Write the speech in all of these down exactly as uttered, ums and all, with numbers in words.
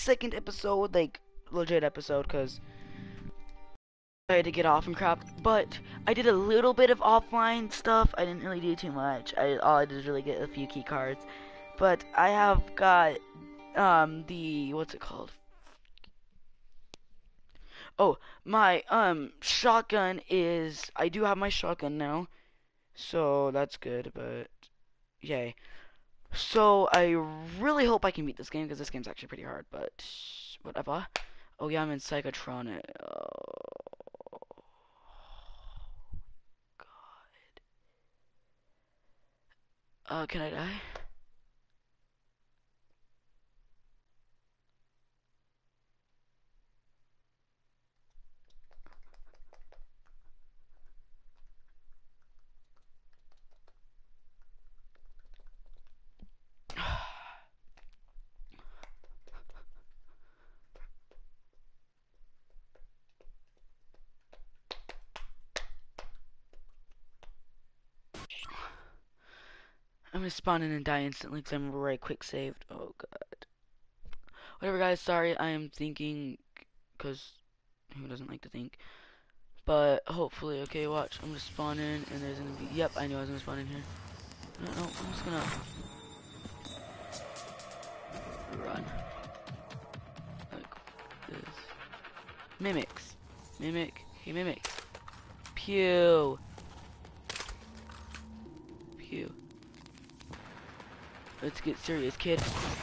second episode, like legit episode, because I had to get off and crap. But I did a little bit of offline stuff. I didn't really do too much. I all I did was really get a few key cards. But I have got um the what's it called? Oh, my um shotgun is I do have my shotgun now. So that's good, but yay. So I really hope I can beat this game because this game's actually pretty hard, but whatever. Oh yeah, I'm in Psychotronic. Oh God. Uh, can I die? I'm gonna spawn in and die instantly because I'm right quick saved. Oh God. Whatever, guys. Sorry, I am thinking because who doesn't like to think? But hopefully, okay, watch. I'm gonna spawn in and there's gonna be. Yep, I knew I was gonna spawn in here. No, no, I'm just gonna run like this. Mimics, mimic, he mimics. Pew, pew. Let's get serious, kid.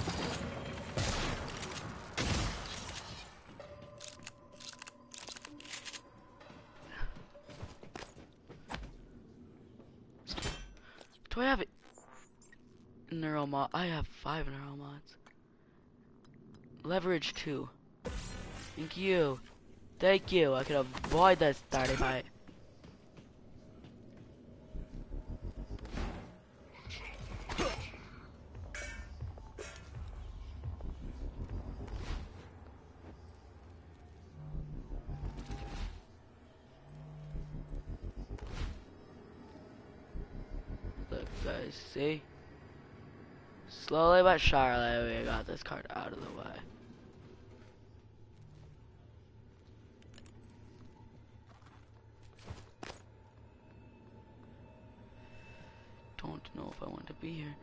Do I have it? Neural mod. I have five neural mods. Leverage two. Thank you. Thank you. I could avoid this starting fight. Look, guys, see? Slowly but surely, we got this card out of the way. Don't know if I want to be here.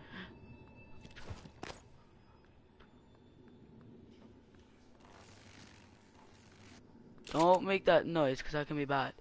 Don't make that noise, because that can be bad.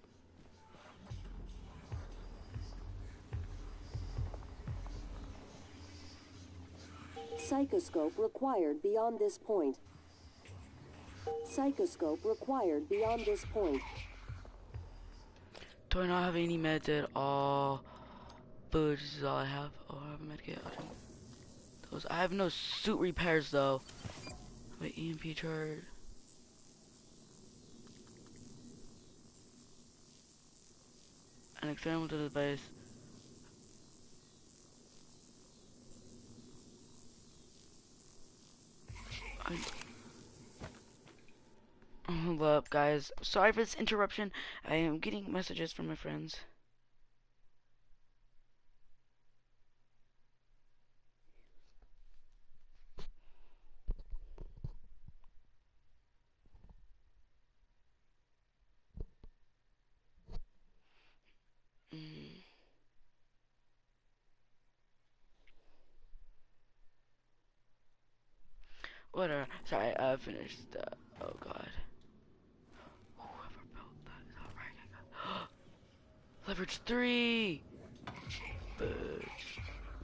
Psychoscope required beyond this point. Psychoscope required beyond this point. Do I not have any meds at all? Food is all I have. Oh, I have a medkit. I'll drink those. I have no suit repairs though. Wait, E M P charge. An experimental device. I Hold up, guys. Sorry for this interruption. I am getting messages from my friends. Mm. Whatever. Sorry, I finished. Uh, oh God. Whoever built that is alright. Leverage three. Bitch.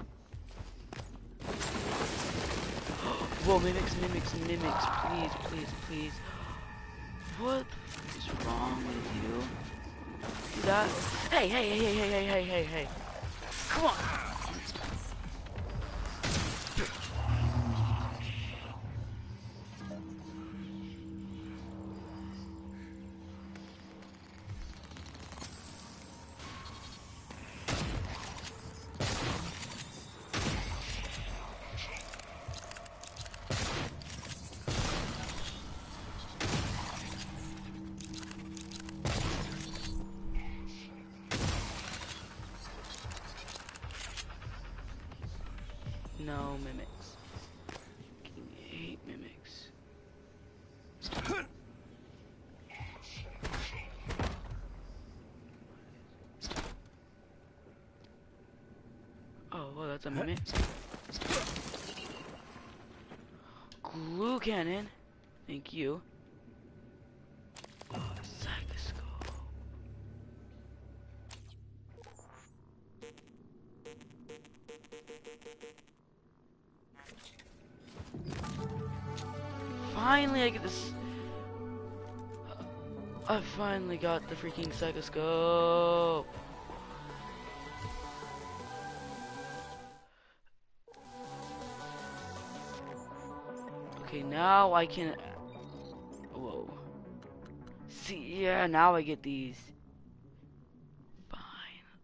Whoa, mimics, mimics, mimics. Please, please, please. What is wrong with you? See that? Hey, hey, hey, hey, hey, hey, hey, hey. Come on. No mimics. I hate mimics. What's a mimic? Glue cannon. Thank you. Oh, psychoscope. Finally, I get this. I finally got the freaking psychoscope. Okay, now I can. Whoa. See, yeah, now I get these. Finally.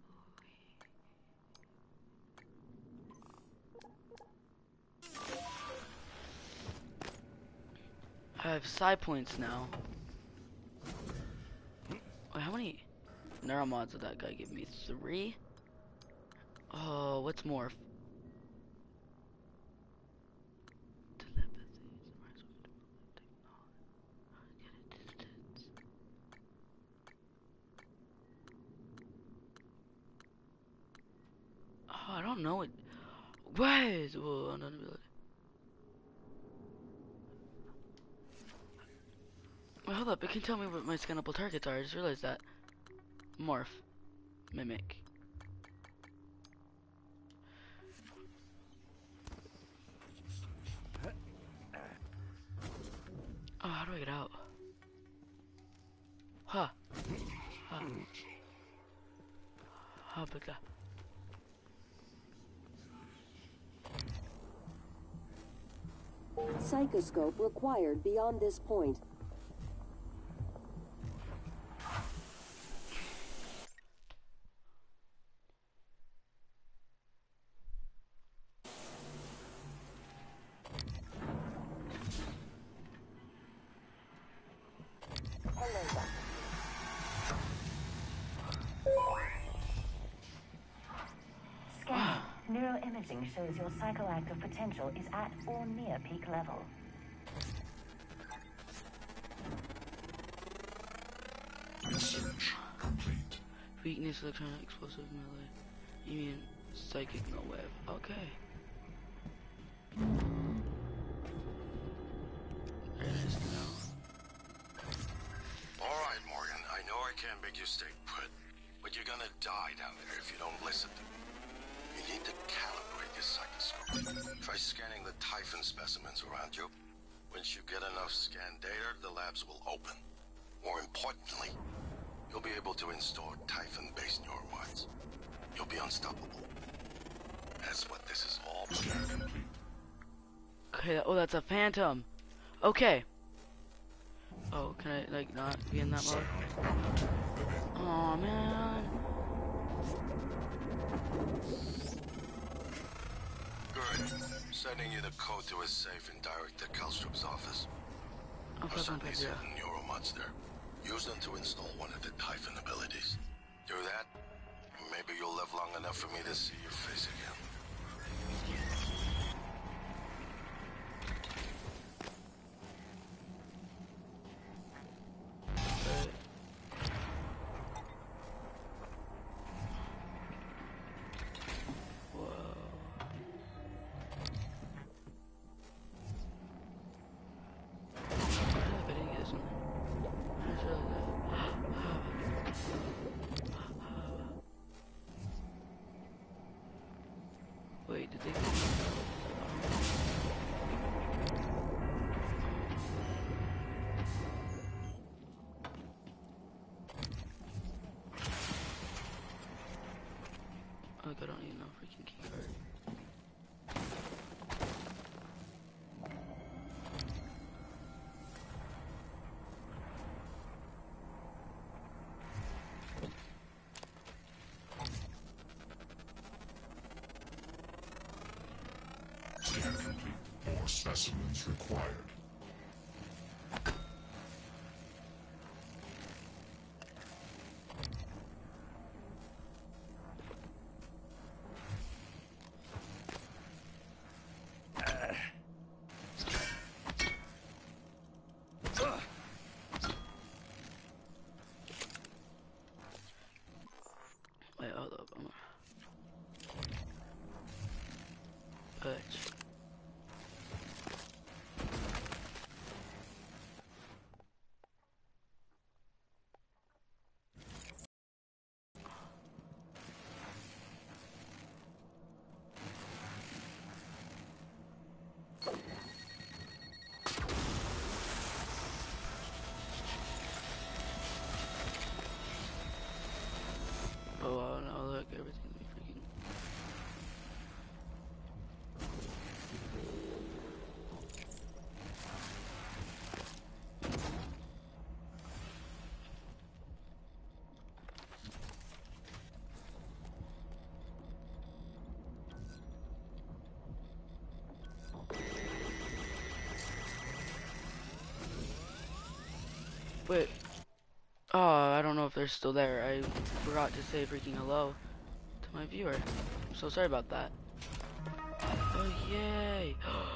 I have psi points now. Wait, how many neuromods did that guy give me? Three? Oh, what's more? Oh, I don't know it. Where is? Whoa, I'm not really. Wait, hold up. It can tell me what my scannable targets are. I just realized that. Morph. Mimic. Oh, how do I get out? Huh. Huh. Huh, but that. Psychoscope required beyond this point. Scanning. Neuroimaging shows your psychoactive potential is at or near peak level. Research complete. Weakness, electronic, explosive, melee. You mean psychic, no web. Okay. Very nice to know. Alright, Morgan, I know I can't make you stay put, but you're gonna die down there if you don't listen to me. You need to calibrate your psychoscope. Try scanning the Typhon specimens around you. Once you get enough scan data, the labs will open. More importantly, you'll be able to install Typhon-based neuromods. You'll be unstoppable. That's what this is all about. Okay, oh, that's a phantom. Okay. Oh, can I, like, not be in that mode? Oh man. Good. Sending you the code to a safe and direct to Kalstrup's office. I'm I'll send fucking these yeah. hidden neuromods there. Use them to install one of the Typhon abilities. Do that, and maybe you'll live long enough for me to see your face again. Wait, did they? Look, I don't need no freaking key card. Scan complete. More specimens required. Wait, hold up. I'm... Wait. Oh, I don't know if they're still there. I forgot to say freaking hello to my viewer. I'm so sorry about that. Oh, yay.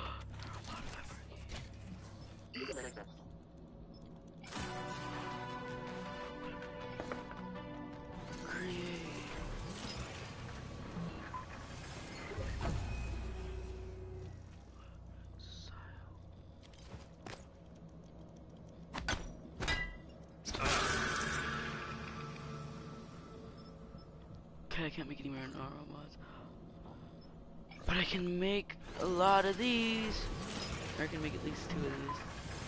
Create. Okay, I can't make any more normal mods. But I can make a lot of these. Or I can make at least two of these.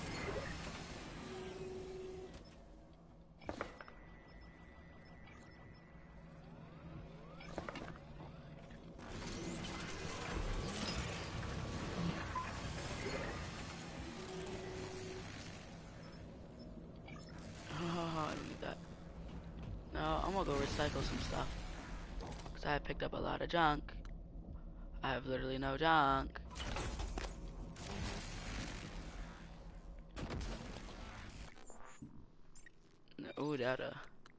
Oh, I don't need that. No, I'm gonna go recycle some stuff. Because I picked up a lot of junk. I have literally no junk. Ooh, data.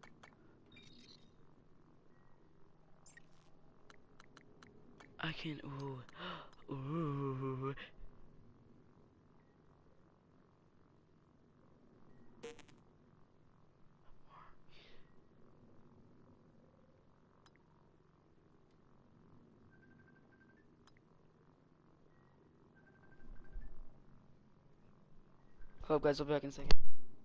I can, ooh, ooh. Hope guys, I'll be back in a second.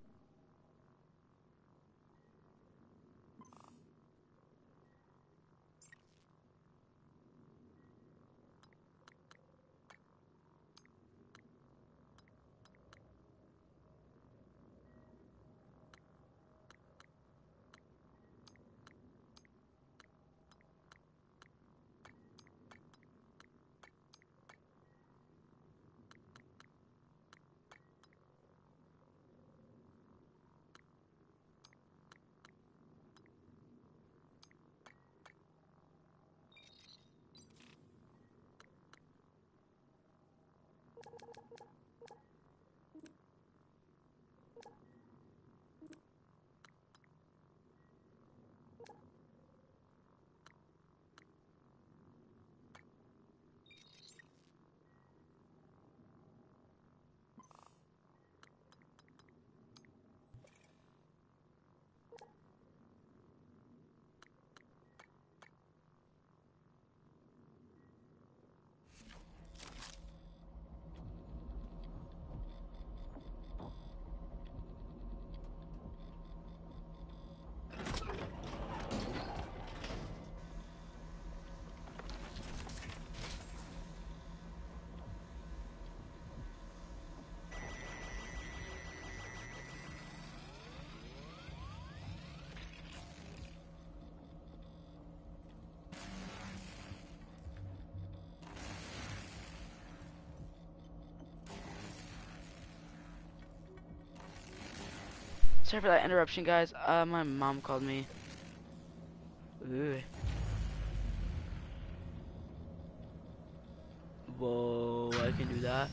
Sorry for that interruption, guys. Uh, my mom called me. Ooh. Whoa, I can do that.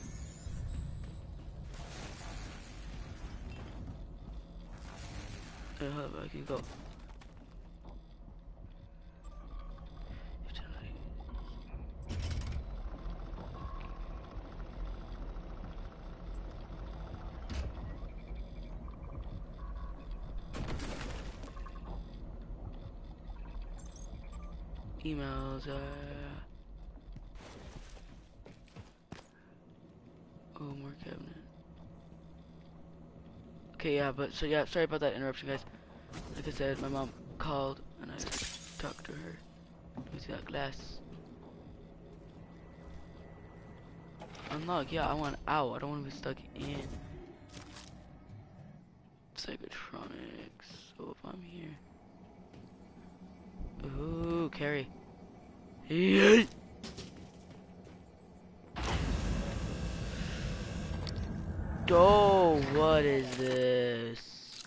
Uh, hold up, I can go. Emails are. Oh, more cabinet. Okay, yeah, but so yeah, sorry about that interruption, guys. Like I said, my mom called and I talked to her. Let me see that glass. Unlock, yeah, I want out. I don't want to be stuck in. Psychotronics. So if I'm here. Ooh, carry. Yay! Oh, what is this?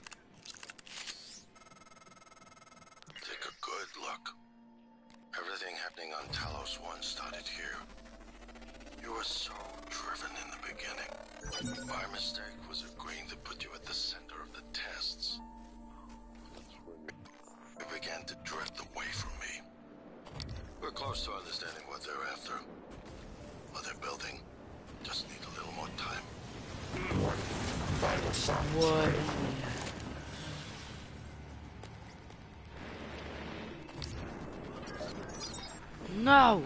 Take a good look. Everything happening on Talos One started here. You were so driven in the beginning. My mistake was agreeing to put you at the center of the close to understanding what they're after. What they're building. Just need a little more time. What? No!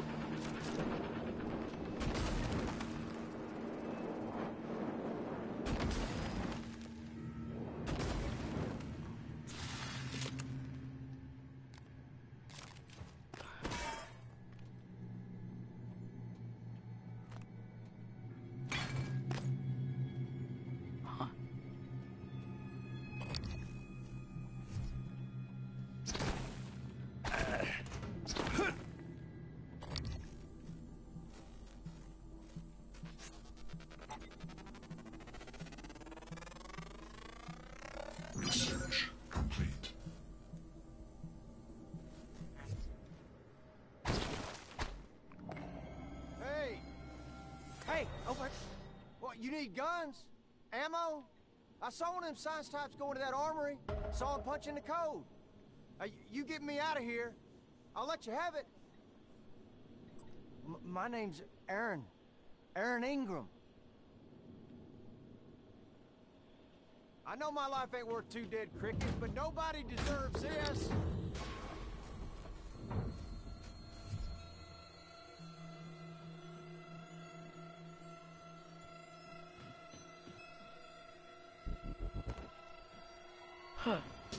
Research complete. Hey! Hey, over. What, you need guns? Ammo? I saw one of them science types go into that armory. Saw him punching the code. Uh, you get me out of here. I'll let you have it. M my name's Aaron. Aaron Ingram. I know my life ain't worth two dead crickets, but nobody deserves this. Huh.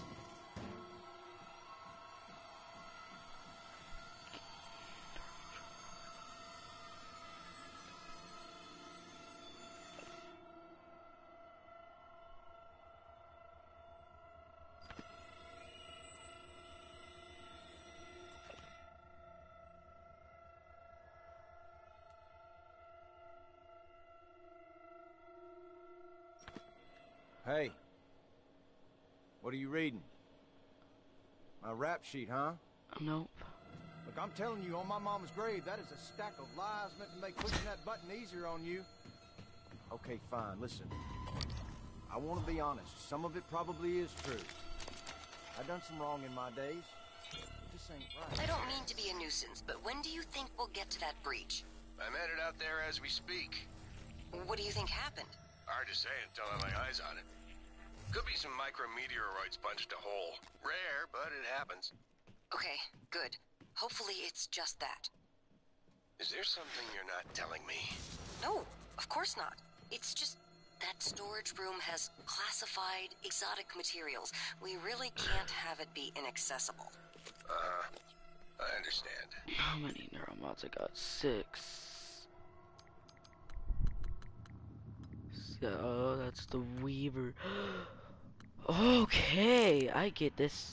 Hey. What are you reading? My rap sheet, huh? Nope. Look, I'm telling you, on my mama's grave, that is a stack of lies meant to make pushing that button easier on you. Okay, fine, listen. I want to be honest. Some of it probably is true. I've done some wrong in my days. It just ain't right. I don't mean to be a nuisance, but when do you think we'll get to that breach? I'm headed out there as we speak. What do you think happened? Hard to say until I lay eyes on it. Could be some micrometeoroids punched a hole. Rare, but it happens. Okay, good. Hopefully it's just that. Is there something you're not telling me? No, of course not. It's just that storage room has classified exotic materials. We really can't have it be inaccessible. Uh-huh. I understand. How many neuromods I got? Six. So that's the Weaver. Okay, I get this.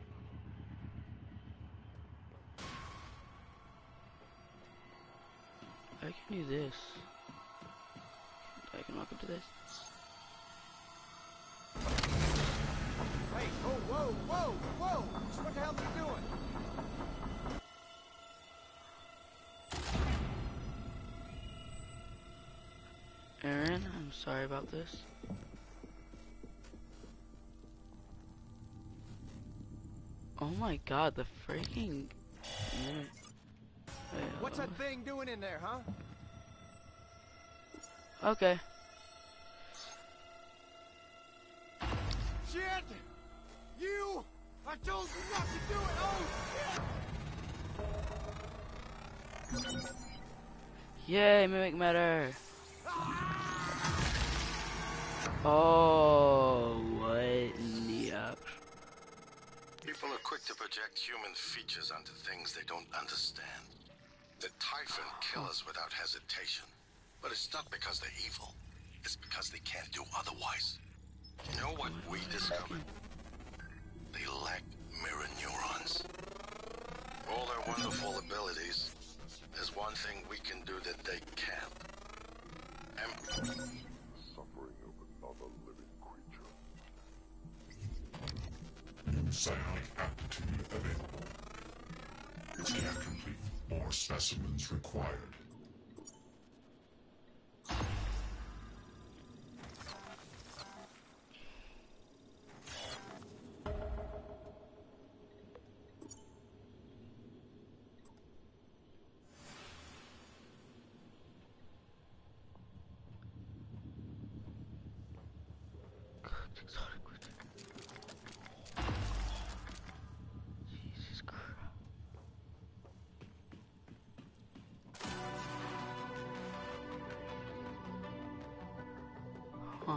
I can do this. I can walk up to this. Hey, oh, whoa, whoa, whoa! What the hell are you doing? Aaron, I'm sorry about this. Oh my god, the freaking... What's that thing doing in there, huh? Okay. Shit! You! I told you not to do it! Oh, shit! Yay, Mimic Matter! Oh, what in the actual... People are quick to project human features onto things they don't understand. The Typhon kill us without hesitation. But it's not because they're evil. It's because they can't do otherwise. You know what we discovered? They lack mirror neurons. All their wonderful abilities, there's one thing we can do that they can't. Em- Suffering of another living creature. New psionic aptitude available. Scan complete. More specimens required. Jesus Christ. Huh.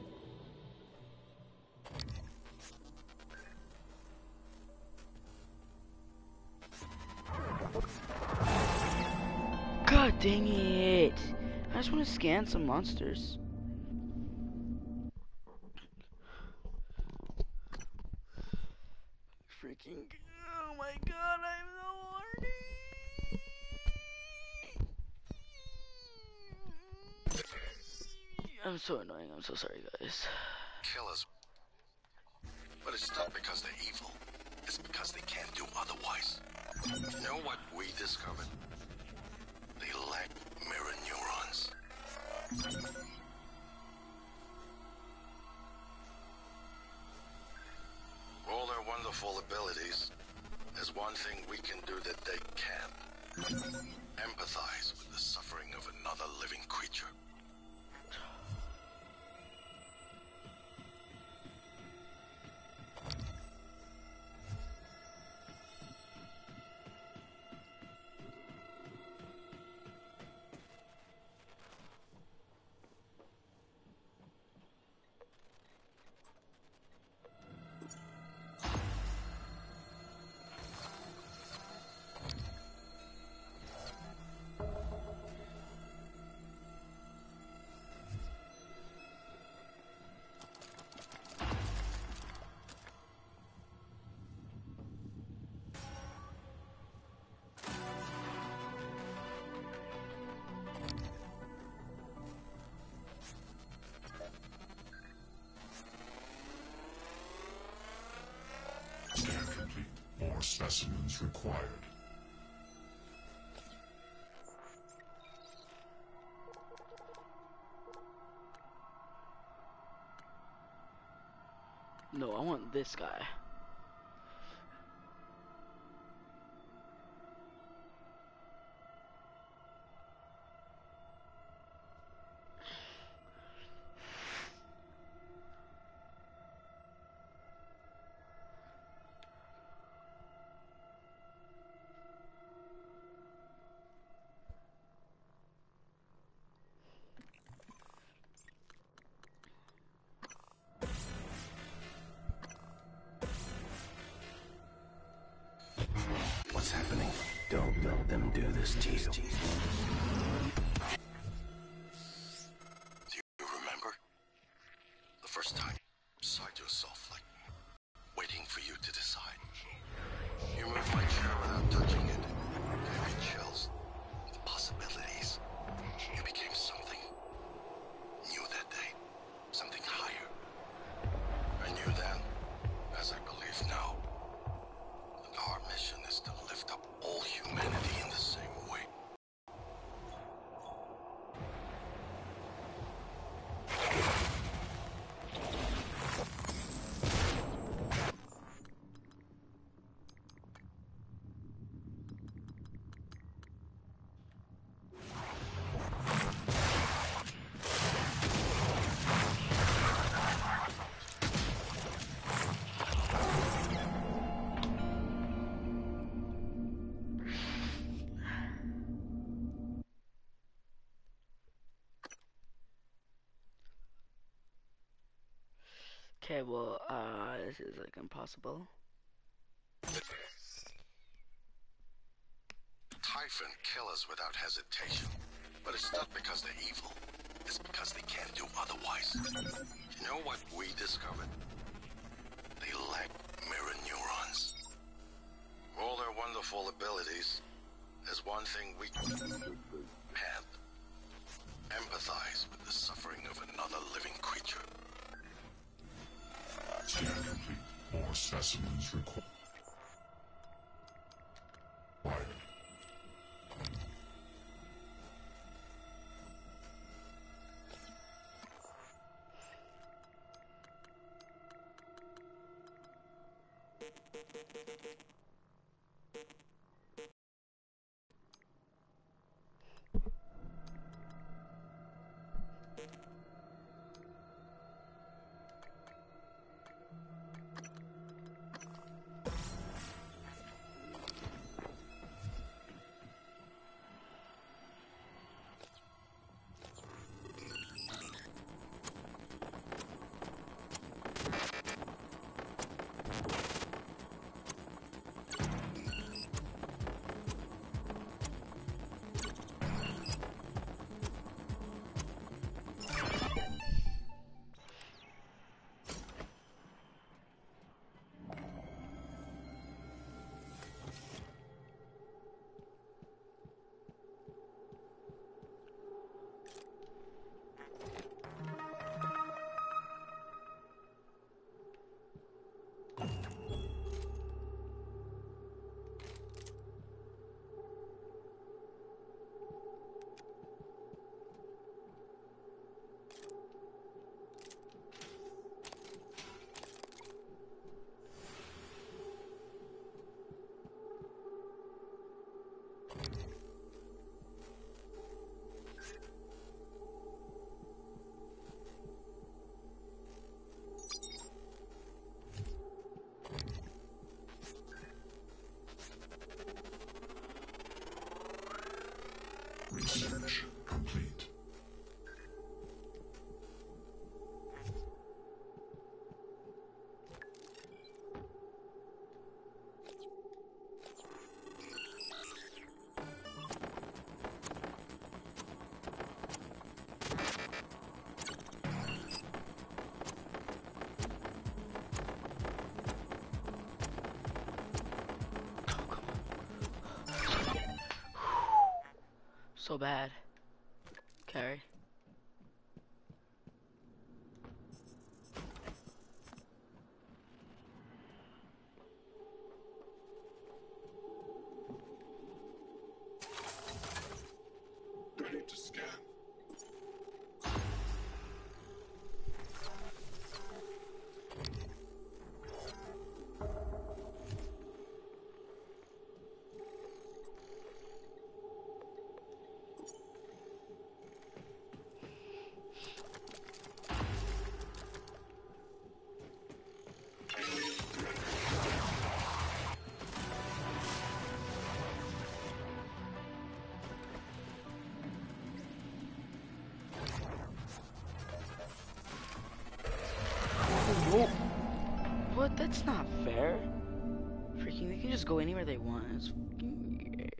God dang it! I just want to scan some monsters. Freaking. Oh my god, I'm so horny! I'm so annoying, I'm so sorry, guys. Killers. But it's not because they're evil. It's because they can't do otherwise. You know what we discovered? They lack mirror neurons. All their wonderful abilities, there's one thing we can do that they can't. Empathize with the suffering of another living creature. Scan complete. More specimens required. No, I want this guy. What's happening? Don't let them do this to you. Do you remember? The first time you saw yourself, like, waiting for you to decide. You moved my chair without touching it. Gave me chills. The possibilities. You became something new that day. Something higher. I knew then, as I believe now, that our mission is to lift up all humanity in the same way. Okay, well, uh, this is like impossible. Typhon kill us without hesitation. But it's not because they're evil. It's because they can't do otherwise. You know what we discovered? They lack mirror neurons. All their wonderful abilities, there's one thing we can't. Empathize with the suffering of another living creature. Scan complete. More specimens required. so bad, Carrie. Ready to scan. What? That's not fair. Freaking, they can just go anywhere they want. It's fucking weird.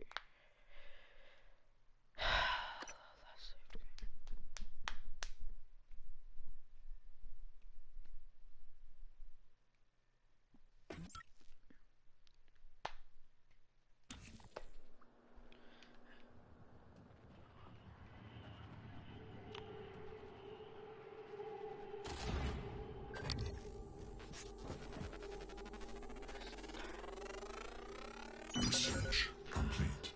Research complete.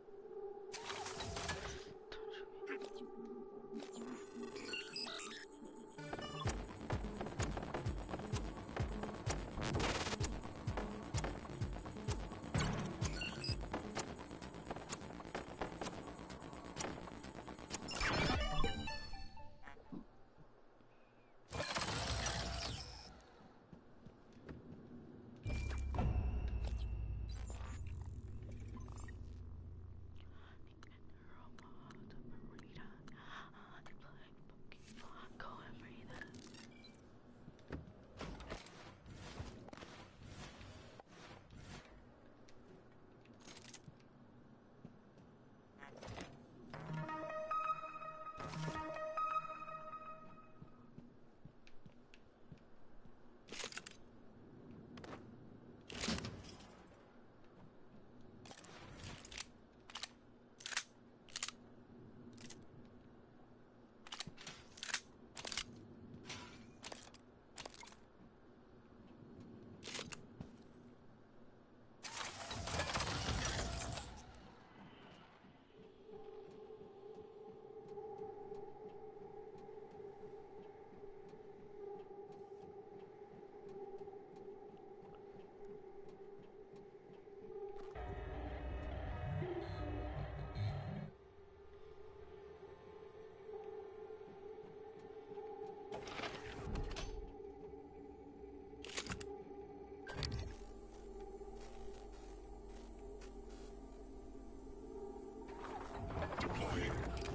Deploying.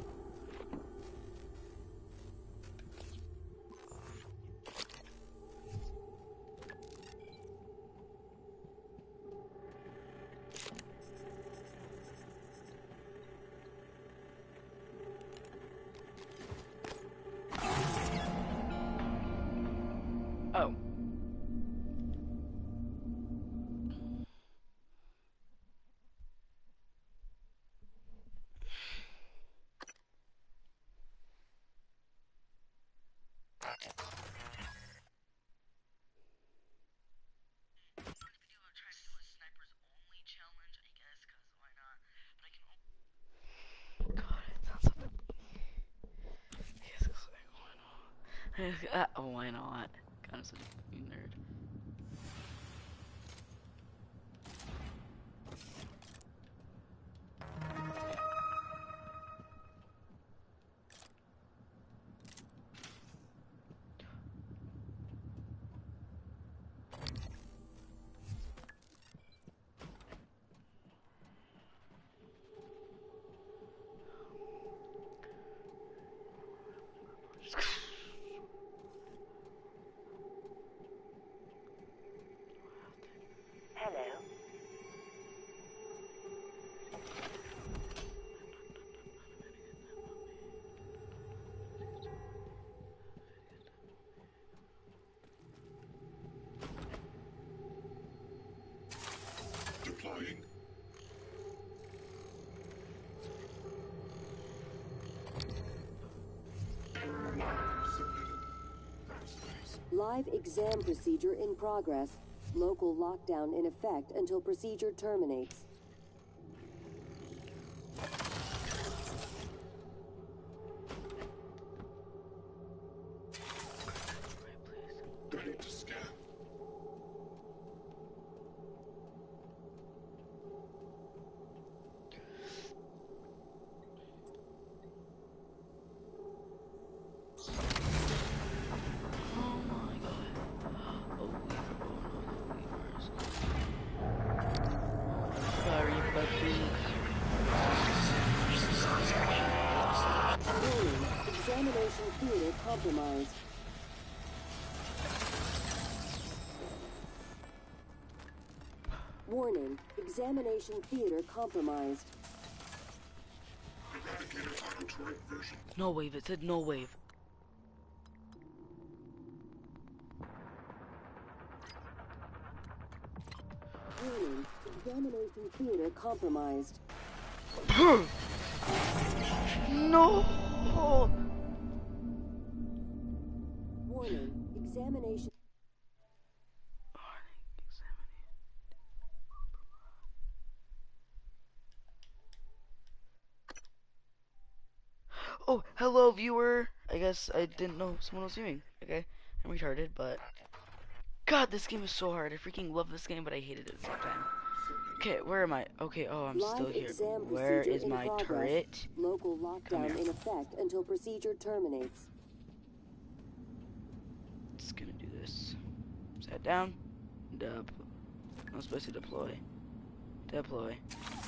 Oh. Uh, oh, why not? Kind of such a fucking nerd. Hello. Deploying. Live exam procedure in progress. Local lockdown in effect until procedure terminates. Ready to scan. Oh my god. Oh, weaver. Oh no, the weavers. Sorry, puppy. Warning. Examination theater compromised. Warning. Examination theater compromised. Eradicated auto-turret version. No wave, it said no wave. Warning. Examination theater compromised. No! Warning. Examination. Oh, hello viewer. I guess I didn't know someone was viewing. Okay, I'm retarded, but God, this game is so hard. I freaking love this game, but I hate it at the same time. Okay, where am I? Okay, oh, I'm Live still here. exam Where procedure is in my progress. turret? Local Come lockdown here. in effect until procedure terminates. Just gonna do this. Sat down. Dub. I'm supposed to deploy. Deploy.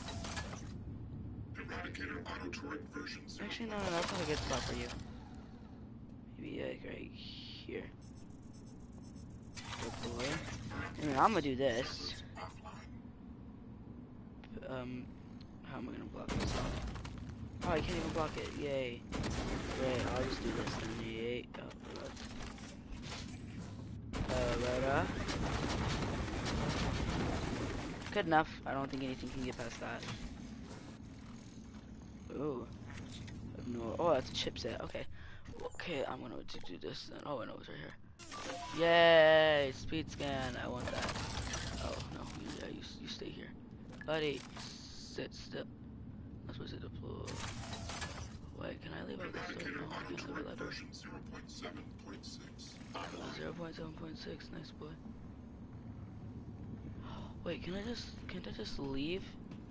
Eradicated auto-turret version. Actually, no, no, that's not a good spot for you. Maybe like right here. Deploy. I mean, I'm gonna do this. Um, how am I gonna block this? Oh, I can't even block it. Yay. Great, I'll just do this then. Yay. Oh, uh, right, uh. Good enough. I don't think anything can get past that. Ooh. I have no, oh, that's a chipset. Okay. Okay, I'm gonna do this then. Oh, I know it's right here. Yay! Speed scan. I want that. Oh, no. You, yeah, you, you stay here. Buddy, sit still. I'm supposed to deploy. Wait, can I leave out this door? No, I can't leave it that door. zero point seven point six. zero point seven point six, nice boy. Wait, can I just, can't I just leave?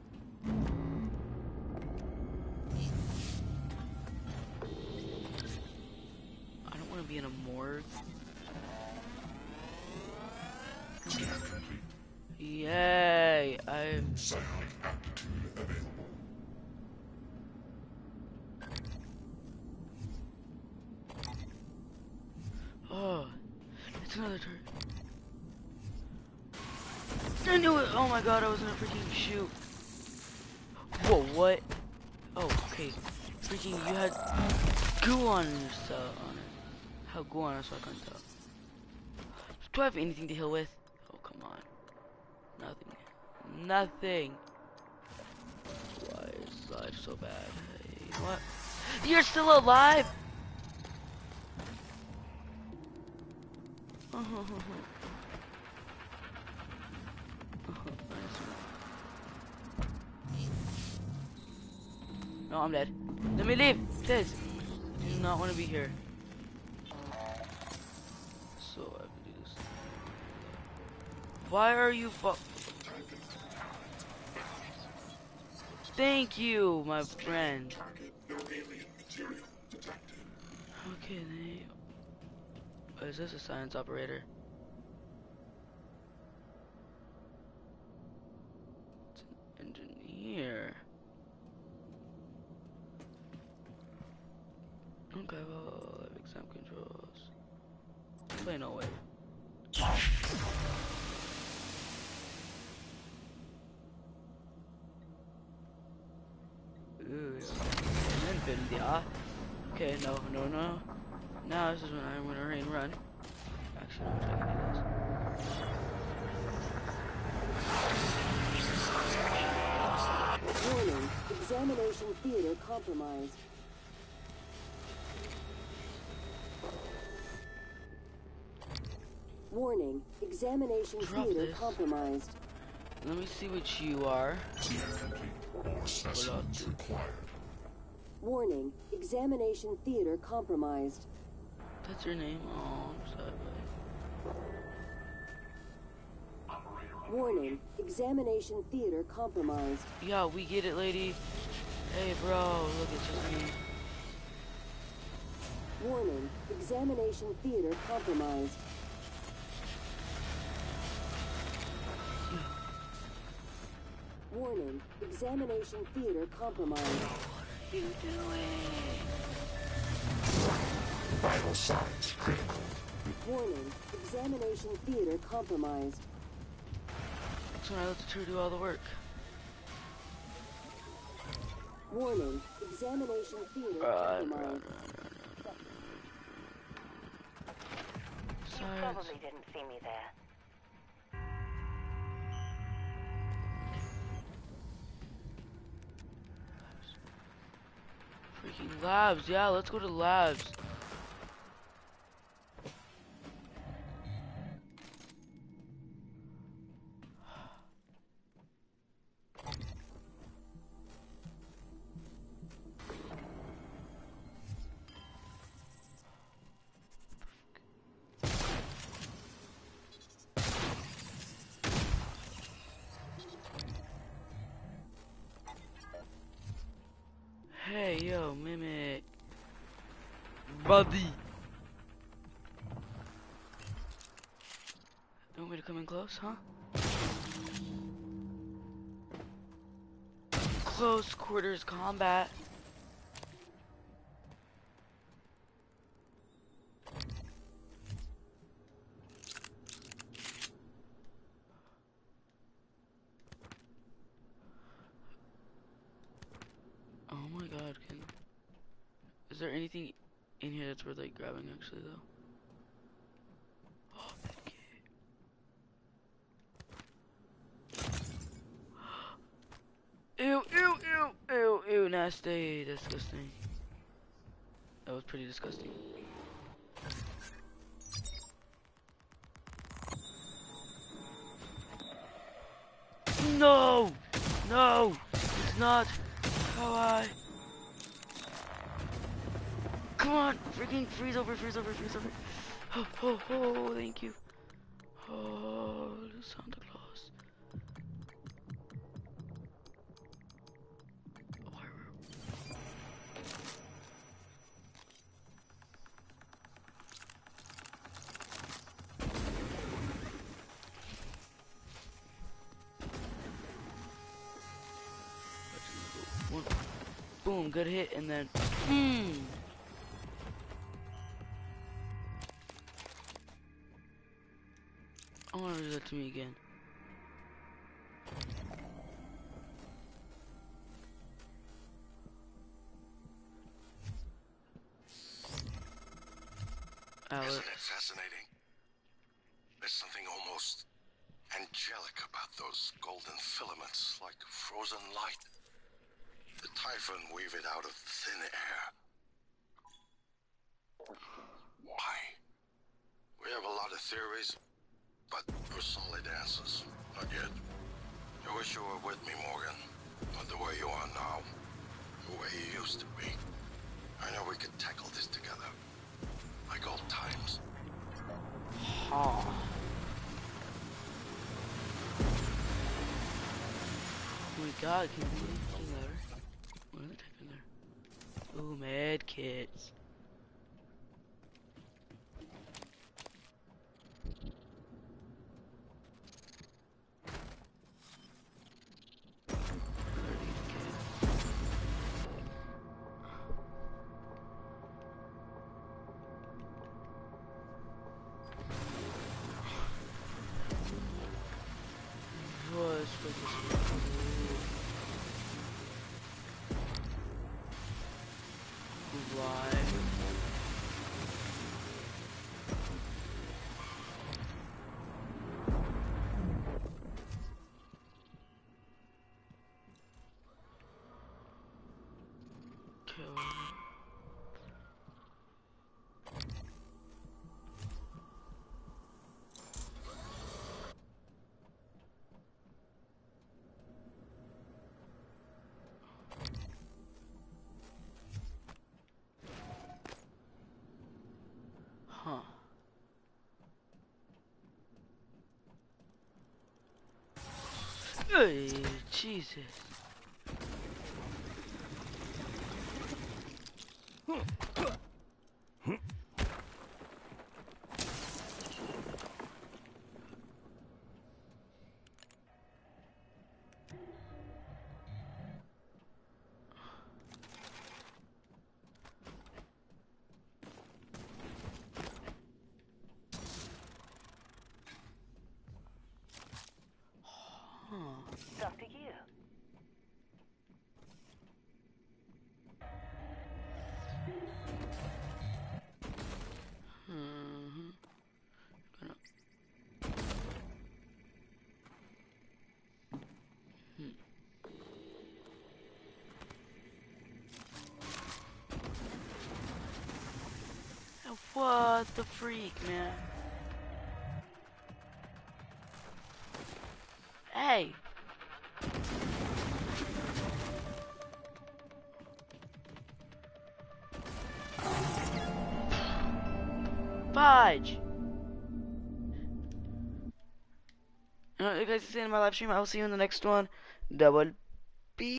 I don't want to be in a morgue. Scan complete. Yay! I. Psionic aptitude available. Oh, it's another turret. I knew it! Oh my god, I was gonna freaking shoot. Whoa, what? Oh, okay. Freaking, you had goo on yourself. On it. How goo on us, so I couldn't tell. Do I have anything to heal with? Oh, come on. Nothing. Nothing. Why is life so bad? Hey, what? You're still alive? No, I'm dead. Let me leave, please. I do not want to be here. So I have to do this. Why are you fu- Thank you, my friend. Target, no alien material detected. Okay, they... Oh, is this a science operator? It's an engineer. Okay, well, I have exam controls. Play no way. Ooh, yeah. Okay, no, no, no. Now this is when I'm gonna rain run. Actually, I'm trying to do this. Warning. Examination theater compromised. Warning, examination Drop theater this. compromised. Let me see what you are. Scan complete. More specimens required. Warning, examination theater compromised. That's your name? Oh, I'm sorry. Warning, examination theater compromised. Yeah, we get it, lady. Hey, bro, look, it's just me. Warning, examination theater compromised. Warning, examination theater compromised. What are you doing? Vital signs critical. Warning, examination theater compromised. That's when I let the tour do all the work. Warning, examination theater Uh, compromised. You Science. probably didn't see me there. Freaking labs. Yeah, let's go to labs. Hey, yo, Mimic. Buddy. You want me to come in close, huh? Close quarters combat. Oh my god, can... Is there anything in here that's worth like grabbing actually though? Oh, ew, ew, ew, ew, ew, nasty, disgusting. That was pretty disgusting. No! No! It's not how I... Come on! Freaking freeze over, freeze over, freeze over. Oh, oh, oh, thank you. Oh, Santa Claus. One, boom, good hit, and then, hmm. I want to do that to me again. Alex. Isn't it fascinating? There's something almost angelic about those golden filaments, like frozen light. The Typhon weave it out of thin air. Why? We have a lot of theories, but no solid answers. Not yet. I wish you were with me, Morgan. Not the way you are now. The way you used to be. I know we could tackle this together. Like old times. Oh. Oh my god, can we do louder? What are they typing there? Ooh, med kits. Was for this why? Kill. Hey, Jesus. Doctor Yu. Mm-hmm. Gonna... Hmm. What the freak, man? Hey! Fudge! You know what you guys are seeing in my live stream? I will see you in the next one. Double